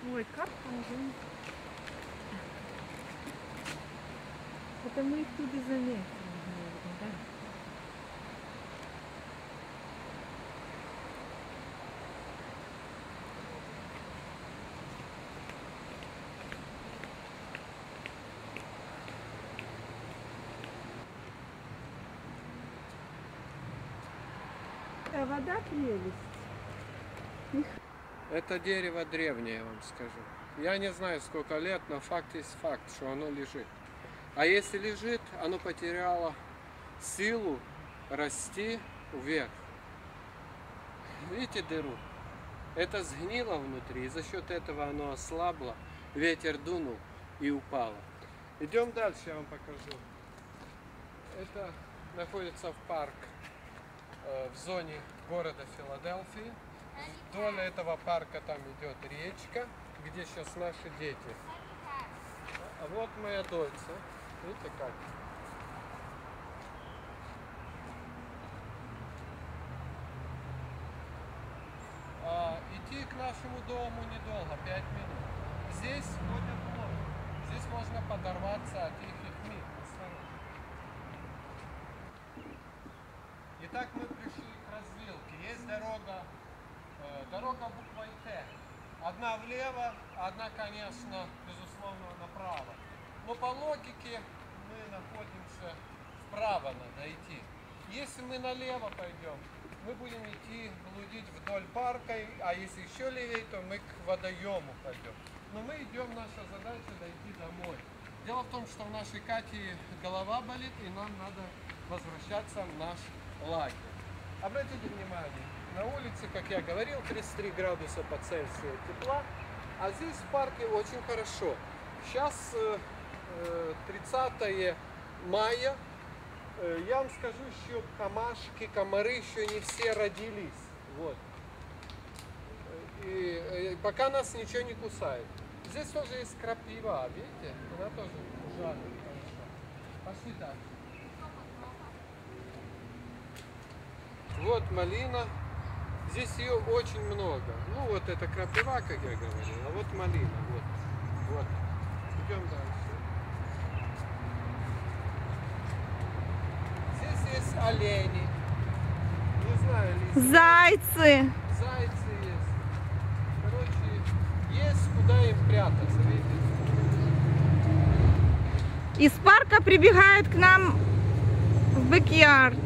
Ой, как там? Это мы их тут и заметили, наверное, да? А вода прелесть. Это дерево древнее, я вам скажу. Я не знаю, сколько лет, но факт есть факт, что оно лежит. А если лежит, оно потеряло силу расти вверх. Видите дыру? Это сгнило внутри, и за счет этого оно ослабло, ветер дунул и упало. Идем дальше, я вам покажу. Это находится в парк в зоне города Филадельфии. Вдоль этого парка там идет речка, где сейчас наши дети. А вот моя дочь. Видите как? Идти к нашему дому недолго, 5 минут. Здесь ходят лодки. Здесь можно подорваться от их мин. Итак, мы пришли к развилке. Есть дорога буквой Т. Одна влево, одна, конечно, безусловно, направо. Но по логике мы находимся вправо, надо идти. Если мы налево пойдем, мы будем идти блудить вдоль парка, а если еще левее, то мы к водоему пойдем. Но мы идем, наша задача дойти домой. Дело в том, что у нашей Кати голова болит, и нам надо возвращаться в наш лагерь. Обратите внимание, на улице, как я говорил, 33 градуса по Цельсию тепла, а здесь в парке очень хорошо. Сейчас 30 мая. Я вам скажу, еще камашки, комары еще не все родились. Вот. И пока нас ничего не кусает. Здесь тоже есть крапива, видите? Она тоже ужасно хорошо. Пошли дальше. Вот малина. Здесь ее очень много. Ну вот это крапива, как я говорил, а вот малина. Вот. Идем дальше. Есть олени, не знаю, Зайцы. Зайцы есть. Короче, есть куда им прятаться, видите? Из парка прибегают к нам в бэк-ярд.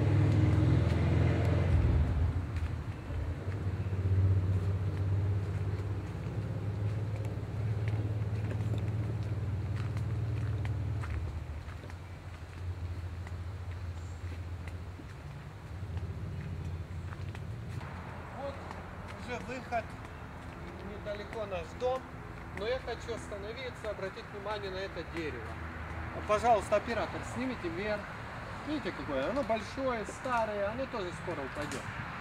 Выход, недалеко наш дом, но я хочу остановиться, обратить внимание на это дерево. Пожалуйста, оператор, снимите вверх. Видите, какое? Оно большое, старое, оно тоже скоро упадет.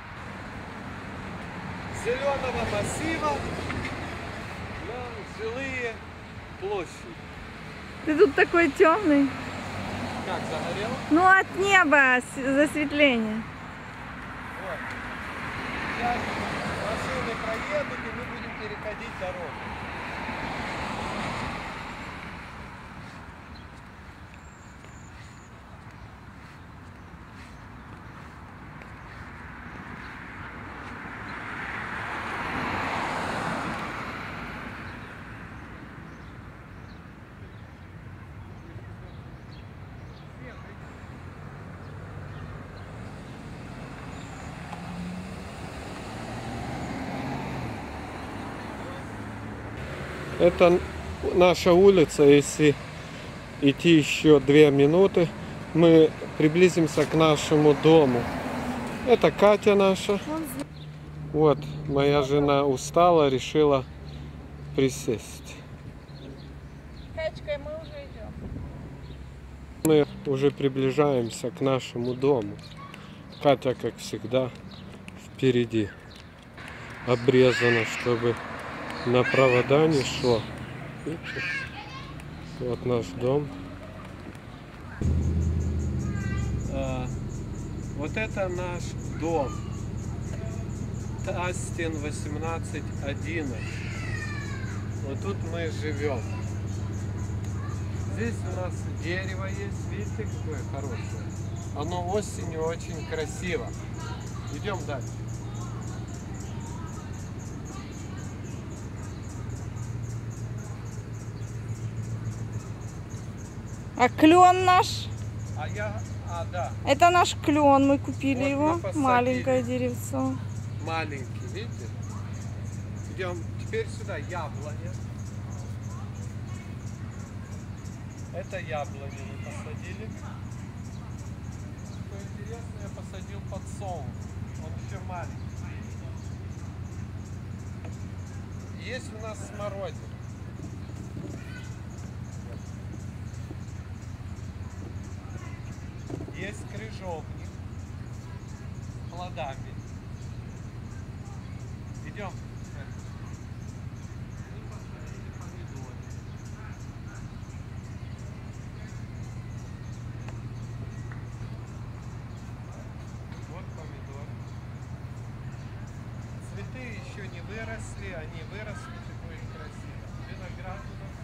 Зеленого массива на жилые площади. Ты тут такой темный. Как, загорел? Ну, от неба засветление. Вот. Машины проедут, и мы будем переходить дорогу. Это наша улица, если идти еще 2 минуты, мы приблизимся к нашему дому. Это Катя наша. Вот, моя жена устала, решила присесть. Катечка, мы уже идем. Мы уже приближаемся к нашему дому. Катя, как всегда, впереди. Обрезана, чтобы на провода не шло. Видите? Вот наш дом. Вот это наш дом. Тастин 1811. Вот тут мы живем. Здесь у нас дерево есть, видите, какое хорошее. Оно осенью очень красиво. Идем дальше. А клен наш? Да, Это наш клен, мы купили Вот его. мы посадили. Маленькое деревцо. маленький, видите? Идем теперь сюда, яблоня. Это яблони мы посадили. Что интересно, я посадил подсолнух. Он еще маленький. Есть у нас смородина. Есть крыжовник с плодами. Идем. И посадили помидоры. Вот помидоры. Цветы еще не выросли, они вырастут и будет красиво. Виноград у нас.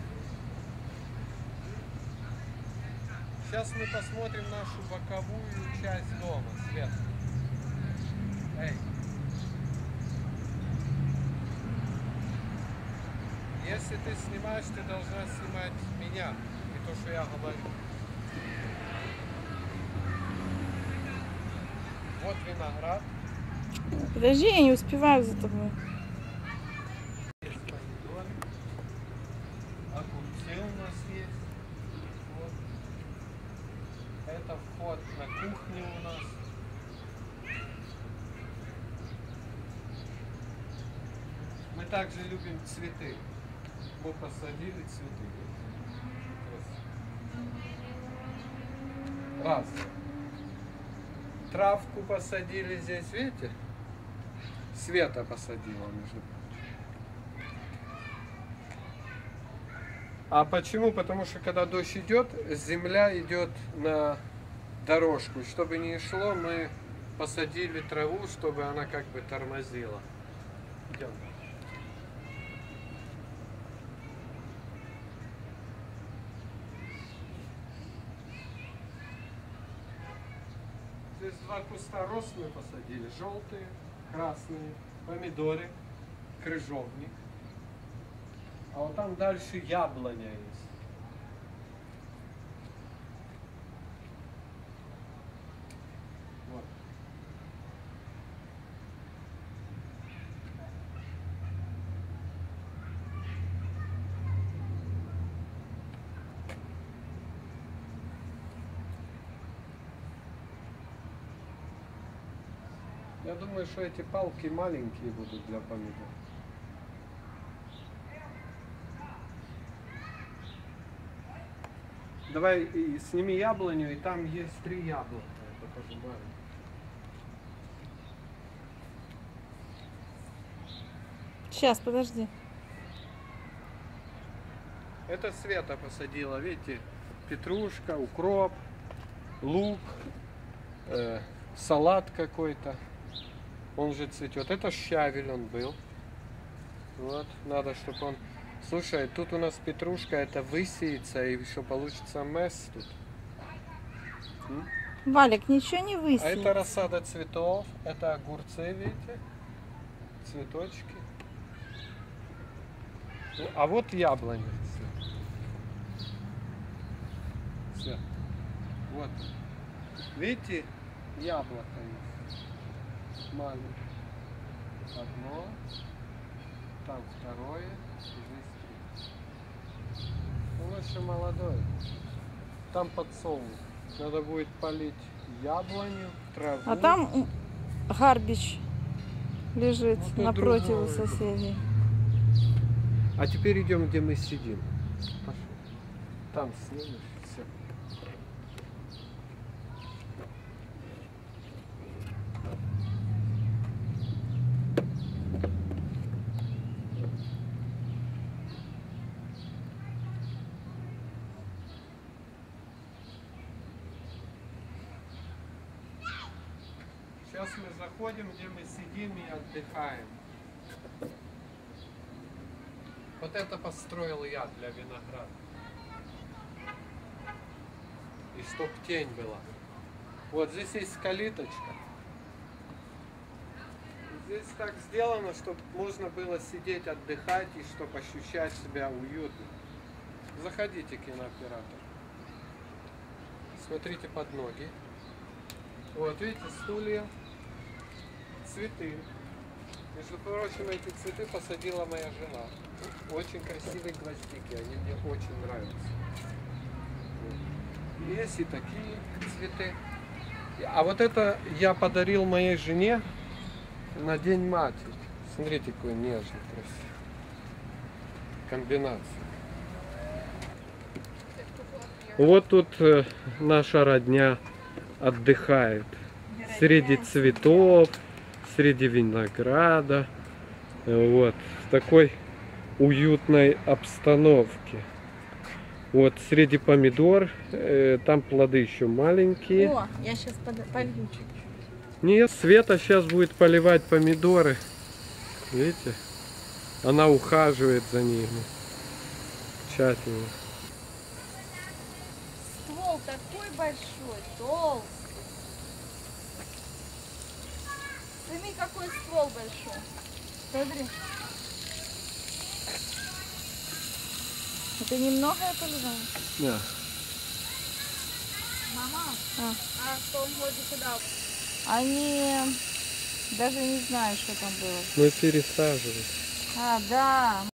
Сейчас мы посмотрим нашу боковую часть дома, сверху. Эй. Если ты снимаешь, ты должна снимать меня и то, что я говорю. Вот виноград. Подожди, я не успеваю за тобой. Есть помидоры. Огурцы у нас есть. Вот. Это вход на кухню у нас. Мы также любим цветы. Мы посадили цветы. Раз. Травку посадили здесь, видите? Света посадила, между прочим. А почему? Потому что когда дождь идет, земля идет на дорожку. Чтобы не шло, мы посадили траву, чтобы она как бы тормозила. Идем. Здесь два куста роз мы посадили. Желтые, красные, помидоры, крыжовник. А вот там дальше яблоня есть. Вот. Я думаю, что эти палки маленькие будут для помидор. Давай и сними яблоню, и там есть 3 яблока. Это тоже маленькие. Сейчас, подожди. Это Света посадила, видите, петрушка, укроп, лук, салат какой-то. Он же цветет. Это щавель он был. Вот, надо, чтобы он... Слушай, тут у нас петрушка, это высеется, и еще получится месс тут. Валик, ничего не А высеет. это рассада цветов, это огурцы, видите? Цветочки. Ну, а вот яблони. Все. Вот. Видите, яблоко есть. Маленькое. Одно. Там второе. Здесь 3. Он еще молодой. Там подсолнух. Надо будет полить яблоню, траву. А там гарбич лежит Вот и напротив у другое. соседей. А теперь идем, где мы сидим. Пошли. Там снимешь. Все. Сейчас мы заходим, где мы сидим и отдыхаем. Вот это построил я для винограда. И чтоб тень была. Вот здесь есть калиточка. Здесь так сделано, чтобы можно было сидеть, отдыхать и чтобы ощущать себя уютно. Заходите, кинооператор. Смотрите под ноги. Вот, видите, стулья, цветы. Между прочим, эти цветы посадила моя жена. Очень красивые гвоздики, они мне очень нравятся. Вот. Есть и такие цветы. А вот это я подарил моей жене на День матери. Смотрите, какой нежный, красивый. Комбинация. Вот тут наша родня отдыхает. Среди цветов, среди винограда. Вот. В такой уютной обстановке. Вот среди помидор. Там плоды еще маленькие. О, я сейчас полью чуть-чуть. Нет, Света сейчас будет поливать помидоры. Видите? Она ухаживает за ними. Тщательно. Ствол такой большой, толстый. Смотри, какой ствол большой. Смотри. Это немного я поливаю? Да. Мама, а что он ходит сюда? Они даже не знаю, что там было. Мы пересаживаем. А, да,